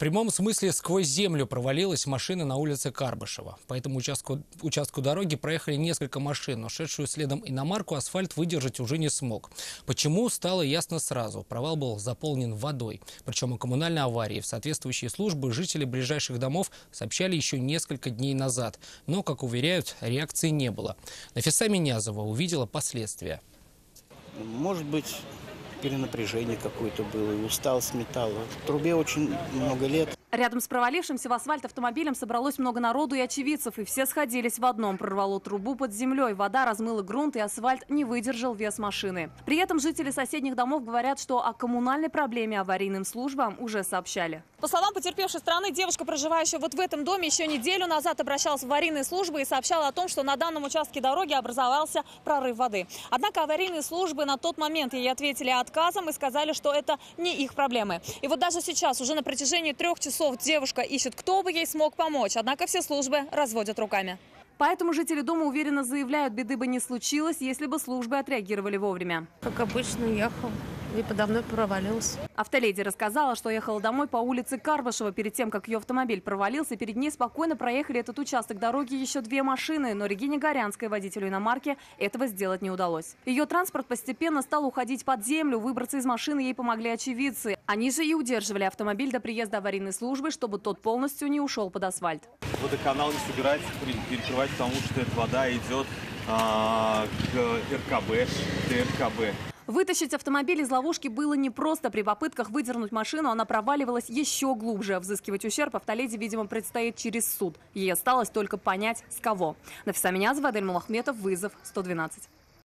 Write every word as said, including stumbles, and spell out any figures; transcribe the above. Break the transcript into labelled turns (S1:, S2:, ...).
S1: прямом смысле сквозь землю провалилась машина на улице Карбышева. По этому участку, участку дороги проехали несколько машин, но шедшую следом иномарку асфальт выдержать уже не смог. Почему, стало ясно сразу. Провал был заполнен водой. Причем о коммунальной аварии в соответствующие службы жители ближайших домов сообщали еще несколько дней назад. Но, как уверяют, реакции не было. Нафиса Минязова увидела последствия.
S2: Может быть, перенапряжение какое-то было, и усталость металла. В трубе очень много лет.
S3: Рядом с провалившимся в асфальт автомобилем собралось много народу и очевидцев, и все сходились в одном. Прорвало трубу под землей, вода размыла грунт, и асфальт не выдержал вес машины. При этом жители соседних домов говорят, что о коммунальной проблеме аварийным службам уже сообщали.
S4: По словам потерпевшей стороны, девушка, проживающая вот в этом доме, еще неделю назад обращалась в аварийные службы и сообщала о том, что на данном участке дороги образовался прорыв воды. Однако аварийные службы на тот момент ей ответили отказом и сказали, что это не их проблемы. И вот даже сейчас, уже на протяжении трех часов, девушка ищет, кто бы ей смог помочь. Однако все службы разводят руками.
S3: Поэтому жители дома уверенно заявляют, беды бы не случилось, если бы службы отреагировали вовремя.
S5: Как обычно, ехал и подо мной провалился.
S3: Автоледи рассказала, что ехала домой по улице Карбышева. Перед тем, как ее автомобиль провалился, перед ней спокойно проехали этот участок дороги еще две машины. Но Регине Горянской, водителю иномарки, этого сделать не удалось. Ее транспорт постепенно стал уходить под землю. Выбраться из машины ей помогли очевидцы. Они же и удерживали автомобиль до приезда аварийной службы, чтобы тот полностью не ушел под асфальт.
S6: Водоканал не собирается перекрывать, потому что эта вода идет а, к эр ка бэ, к эр ка бэ.
S3: Вытащить автомобиль из ловушки было непросто. При попытках выдернуть машину она проваливалась еще глубже. Взыскивать ущерб автоледи, видимо, предстоит через суд. Ей осталось только понять, с кого. Нафиса Минязова, Адель Мулахметов, вызов сто двенадцать.